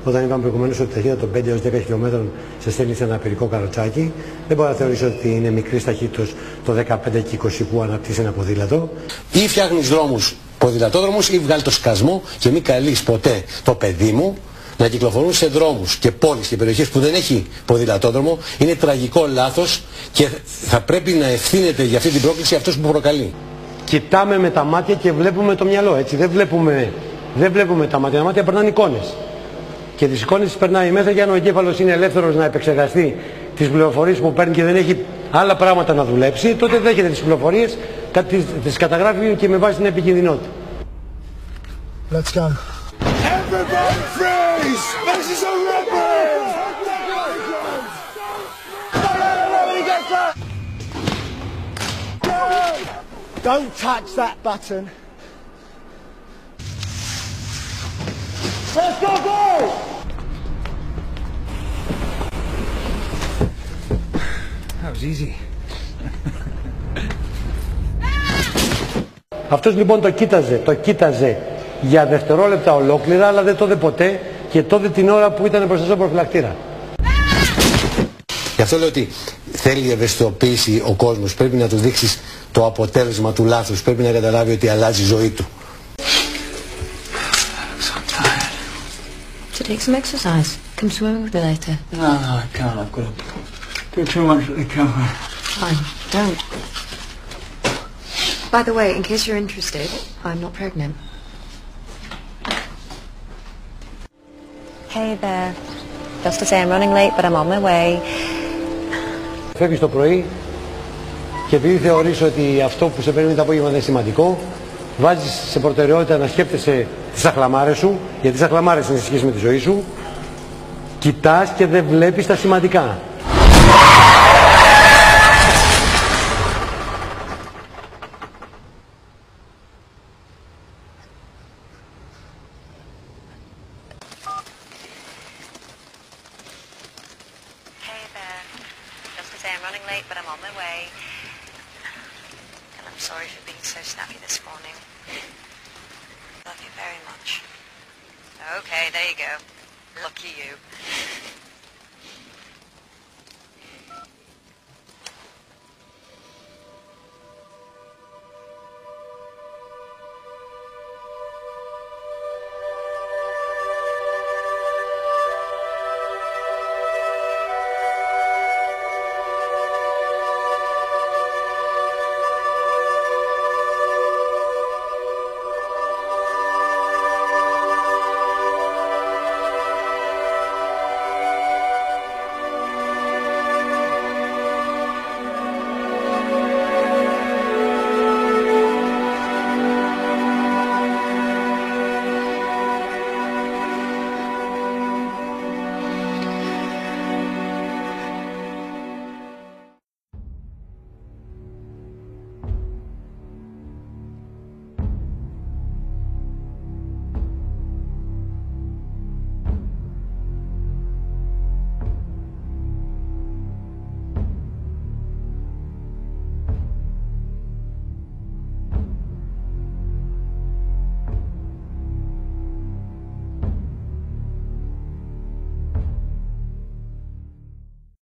Όταν είπαμε προηγουμένως ότι η ταχύτητα των 5 έως 10 χιλιόμετρων σε στέλνει σε ένα πυρικό καροτσάκι, δεν μπορεί να θεωρήσει ότι είναι μικρή ταχύτητα το 15 και 20 που αναπτύσσει ένα ποδήλατο. Ή φτιάχνεις δρόμους ποδηλατόδρομους ή βγάλει το σκασμό και μην καλείς ποτέ το παιδί μου να κυκλοφορούν σε δρόμους και πόλεις και περιοχές που δεν έχει ποδηλατόδρομο. Είναι τραγικό λάθος και θα πρέπει να ευθύνεται για αυτή την πρόκληση αυτός που προκαλεί. Κοιτάμε με τα μάτια και βλέπουμε το μυαλό, έτσι. Δεν βλέπουμε τα μάτια. Τα μάτια περνάνε εικόνες. Και τις εικόνες τις περνάει μέσα και αν ο εγκέφαλος είναι ελεύθερος να επεξεργαστεί τις πληροφορίες που παίρνει και δεν έχει άλλα πράγματα να δουλέψει, τότε δέχεται τις πληροφορίες, τις καταγράφει και με βάση την επικινδυνότητα. Let's go. Everybody freeze! This is a ripper! Don't touch that button. Let's go, go! That was easy. Αυτός λοιπόν το κοίταζε για δευτερόλεπτα ολόκληρα, αλλά δεν το είδε ποτέ και το είδε την ώρα που ήταν μπροστά στον προφυλακτήρα. Γι' αυτό λέω ότι θέλει ευαισθητοποίηση ο κόσμος, πρέπει να του δείξεις το αποτέλεσμα του λάθους, πρέπει να καταλάβει ότι αλλάζει η ζωή του. To take some exercise. Come swimming with me later. No, I can't. I've got to do too much at the camera. Fine, don't. By the way, in case you're interested, I'm not pregnant. Hey there. Just to say I'm running late, but I'm on my way. Φεύγεις το πρωί και επειδή θεωρείς ότι αυτό που σε παίρνει το απόγευμα δεν είναι σημαντικό, βάζεις σε προτεραιότητα να σκέφτεσαι τις αχλαμάρες σου, γιατί τις αχλαμάρες είναι σε σχέση με τη ζωή σου, κοιτάς και δεν βλέπεις τα σημαντικά. Hey there. Just to say I'm running late, but I'm on my way. And I'm sorry for being so snappy this morning. Love you very much. Okay, there you go. Lucky you.